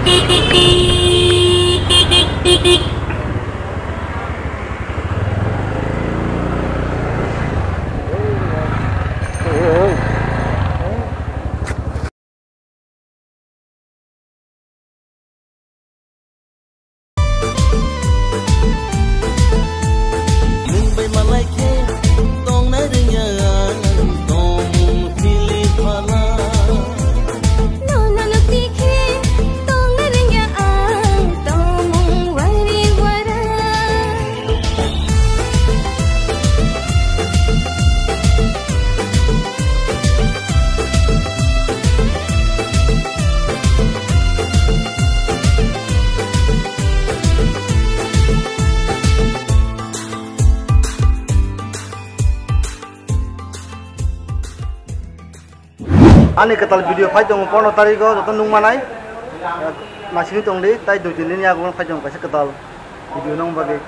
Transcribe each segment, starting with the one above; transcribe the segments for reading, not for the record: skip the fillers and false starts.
Ani ketal video fight dong pono tariko joton nung manai masih tong di tai dua ini aku fight dong kasih ketal video nong bagi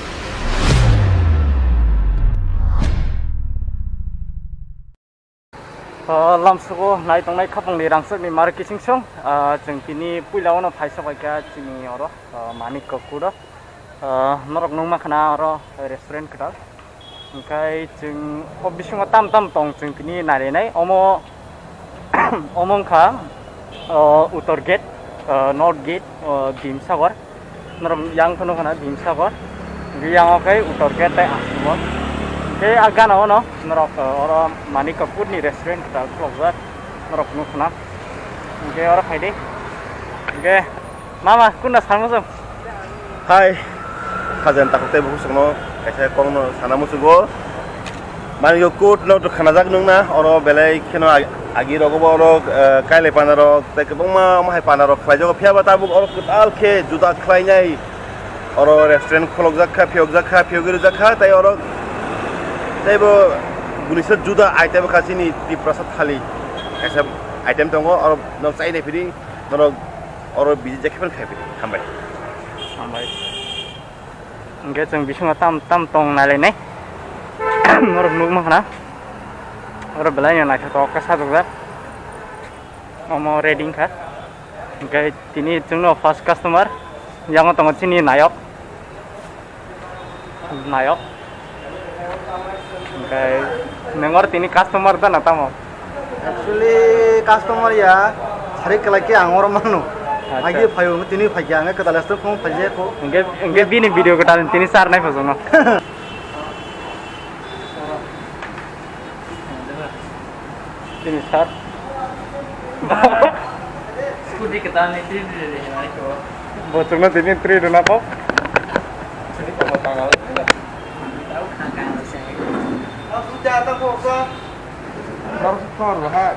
lamsuko nai tong nai kapang di rangsek ni mari kising song jeng kini pulau no fight sok aja sini oro manik kokuro norok nung makna oro restoran ketal ingkai jeng hobisung tam tong jeng kini nari nai omongka utor gate north gate dimsagar norom yang kono kana dimsagar yang oke utor gate asmon ke agan ono norok oro manik kapur ni restoran kita closer norok nu kana ke oro khaide ke mama kunna sangosom hai kajan takute busukno kaisa kongno sanamusugo mani yokut no to khanajak nungna oro belai kheno agi rogo oro kaile panaro te kebongma mahai panaro khlaijo phiaba tabuk oro kutal khe juda khlainai oro restaurant kholok jakha phiogiru jakha tai oro taibo gunisat juda item khasini di prasad thali kaisa item tongo oro no chaine phiri oro biji jakhipan khaibi hambai nge jeng bisunga tam tong nalai norok nugma kana oro belai na to kasa dog omo reading ka ngai tini jengno first customer yang tong sini nayok ngai nengor tini customer da natamo actually customer ya hari kelaki angor manu lagi fayo tini fajanga ketal stop kong faje ko ngai bini video ketal tini sar nai fasono ini start scooty kita nih sih di mana itu bocoknya ini tri dan apa ini apa tanggal tahu kakak saya aku datang kok harus skor lah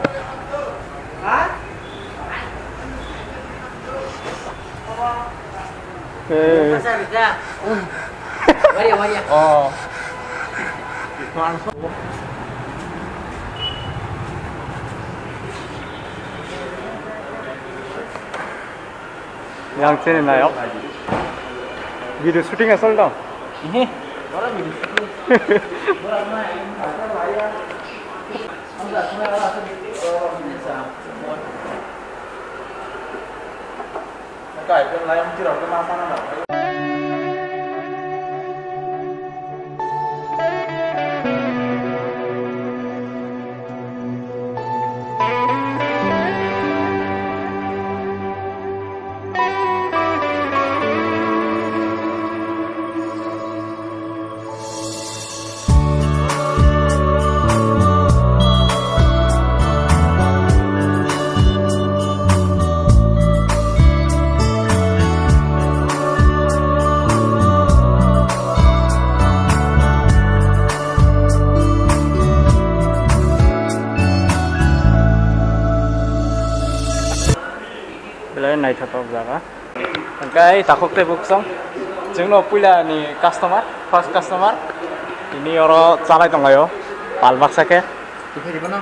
pasar dah mari oh langsung yang sini naik video shooting asal dong ini orang video shooting naik satu jaga. Angkai takut tebuk song. Jengno pula ni customer, first customer. Ini orang calai tonggayo, palbak sake. Di mana?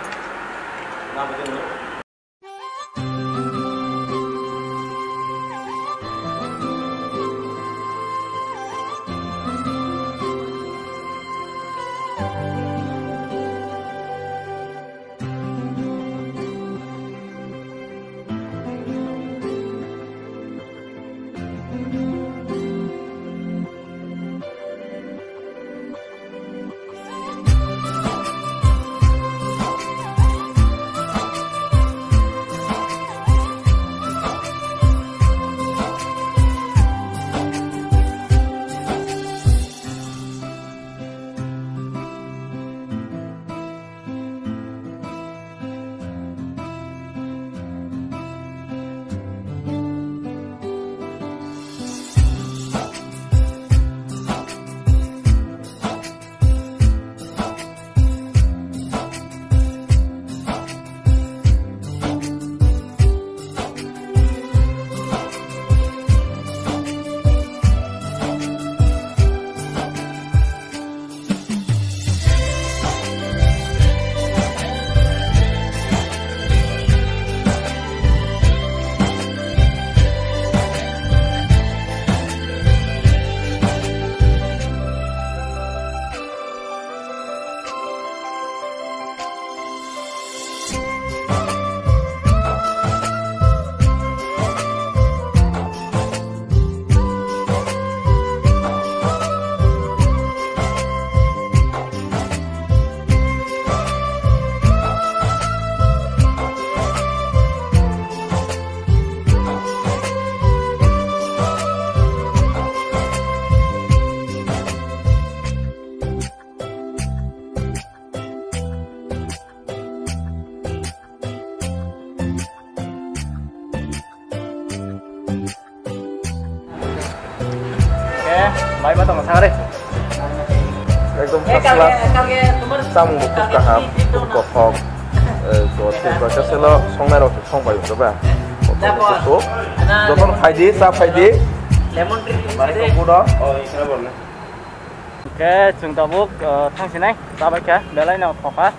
Baik batang sagare. Ekdom first class. Sam mukuk kaham, kothok. Jodhe proses selo songnai rok songbai ba. Kothok. Joton khaidi, sa khaidi. Lemon tea. Mari kokudo. Oh, ikana borne. Oke, chúng ta bước thang xin này, ta bây giờ để lấy nào thọc á.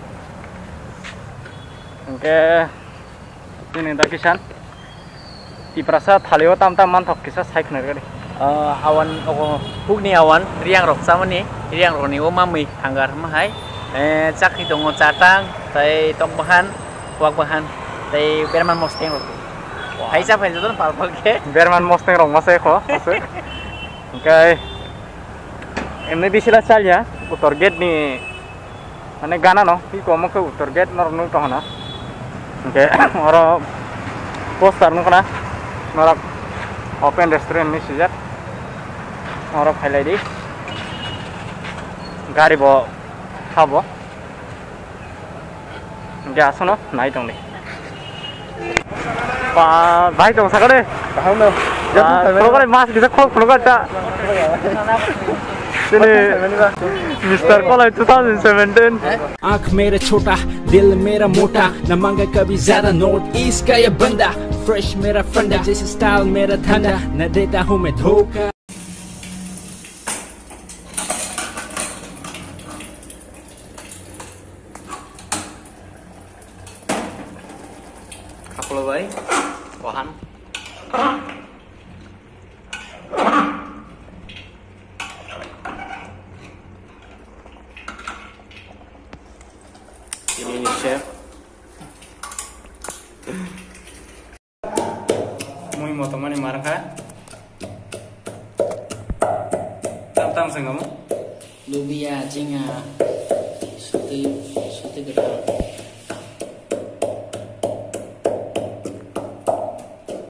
Oke, ini dah kisan. Di perasa thalio tam man thok kisah sai kena kali. Awan huk ni awan riang rok sama ni riang rok ni mami anggar mahai cak itu ngocatang tai tok bahan wak bahan tai berman mosteng rok hai sa pai jodon pal pal ke Berman mosteng rong masih kok. Oke. Ini di sila saja utor gate ni ane gana no pi ko mo ke utor gate nor nu to na. Oke, oro poster nu kana nor open restaurant ni sejak orang phai di gari bo khabo ya sono nai tong ni pa bhai tong sagare Kaham no. program mas bisa khol program ta sini Mr. College 2017 आँख मेरा छोटा दिल मेरा मोटा न मांगा कभी ज्यादा नॉर्थ ईस्ट का ये बंदा फ्रेश मेरा फंडा जैसे स्टाइल मेरा ठंडा न देता हूँ मैं धोखा kaplo bai bahan ini chef muy motomani marka tam sengamu lubia jinga suti